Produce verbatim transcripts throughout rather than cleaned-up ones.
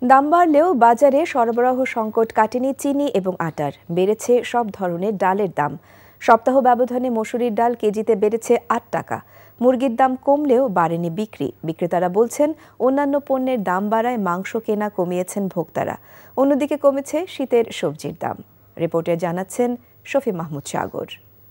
দাম বাড়লেও বাজারে সরবরাহ সংকট কাটেনি চিনি এবং আটার। বেড়েছে সব ধরনের ডালের দাম। সপ্তাহ ব্যবধানে মসুরির ডাল কেজিতে বেড়েছে আট টাকা। মুরগির দাম কমলেও বাড়েনি বিক্রি। বিক্রেতারা বলছেন অন্যান্য পণ্যের দাম বাড়ায় মাংস কেনা কমিয়েছেন ভোক্তারা। অন্যদিকে কমেছে শীতের সবজির দাম। রিপোর্টে জানাচ্ছেন শফি মাহমুদ সাগর।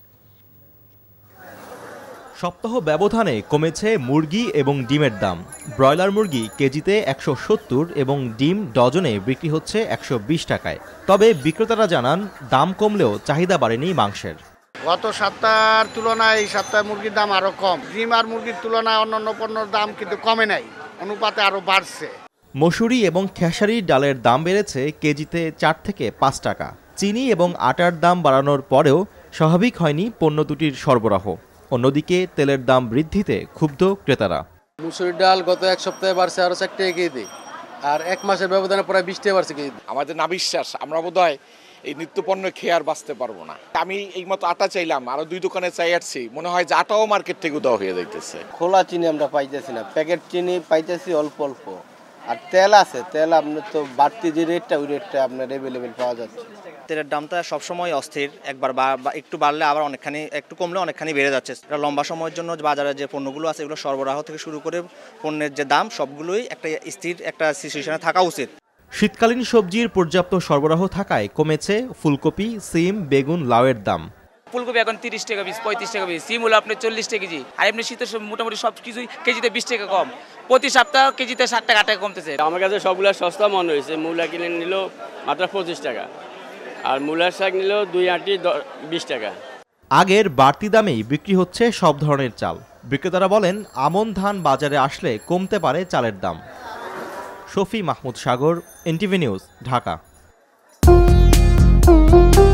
সপ্তাহ ব্যবধানে কমেছে মুরগি এবং ডিমের দাম। ব্রয়লার মুরগি কেজিতে একশো সত্তর এবং ডিম ডজনে বিক্রি হচ্ছে একশো বিশ টাকায়। তবে বিক্রেতারা জানান দাম কমলেও চাহিদা বাড়েনি মাংসের। গত সপ্তাহের তুলনায় এই সপ্তাহে মুরগির দাম আরো কম। ডিম আর মুরগির তুলনায় অন্যান্য পণ্যের দাম কিন্তু কমে নাই, অনুপাতে আরো বাড়ছে। মসুরি এবং খেসারির ডালের দাম বেড়েছে কেজিতে চার থেকে পাঁচ টাকা। চিনি এবং আটার দাম বাড়ানোর পরেও স্বাভাবিক হয়নি পণ্য দুটির সরবরাহ। অন্যদিকে তেলের দাম বৃদ্ধিতে ক্ষুব্ধ ক্রেতারা। মুসুরির ডাল গত এক সপ্তাহে বাড়ছে আরো চার টাকা কেজি, আর এক মাসের ব্যবধানে প্রায় বিশ টাকা বাড়ছে কেজি। আমাদের না বিশ্বাস, আমরা বোধহয় এই নিত্যপণ্য খেয়ে আর বাঁচতে পারবো না। আমি এই মতো আটা চাইলাম, আরো দুই দোকানে চাই আসছি, মনে হয় যে আটাও মার্কেট থেকে উদাও হয়ে যাইতেছে। খোলা চিনি আমরা পাইতেছি না, প্যাকেট চিনি পাইতেছি অল্প অল্প। আর তেল আছে, তেল আপনার তো বাড়তি যে রেটটা ওই রেটটা আপনার অ্যাভেলেবেল পাওয়া যাচ্ছে। তেলের দামটা সবসময় অস্থির, একবার একটু বাড়লে আবার অনেকখানি, একটু কমলে অনেকখানি বেড়ে যাচ্ছে। এটা লম্বা সময়ের জন্য বাজারে যে পণ্যগুলো আছে এগুলো সরবরাহ থেকে শুরু করে পণ্যের যে দাম সবগুলোই একটা স্থির একটা সিচুয়েশনে থাকা উচিত। শীতকালীন সবজির পর্যাপ্ত সরবরাহ থাকায় কমেছে ফুলকপি, সিম, বেগুন, লাউয়ের দাম। ফুলকপি এখন তিরিশ টাকা পিস, পঁয়ত্রিশ টাকা পিস। সিম হলো আপনার চল্লিশ টাকা কেজি। আর এমনি শীতের মোটামুটি সব কিছুই কেজিতে বিশ টাকা কম। প্রতি সপ্তাহ কেজিতে ষাট টাকা টাকা কমতেছে। আমার কাছে সবগুলো সস্তা মনে হয়েছে। মূলা কিনে নিল মাত্র পঁচিশ টাকা, আর মূলার শাক নিল দুই আটি বিশ টাকা। আগের বাড়তি দামেই বিক্রি হচ্ছে সব ধরনের চাল। বিক্রেতারা বলেন আমন ধান বাজারে আসলে কমতে পারে চালের দাম। Shafi Mahmud Sagar, NTV news, Dhaka.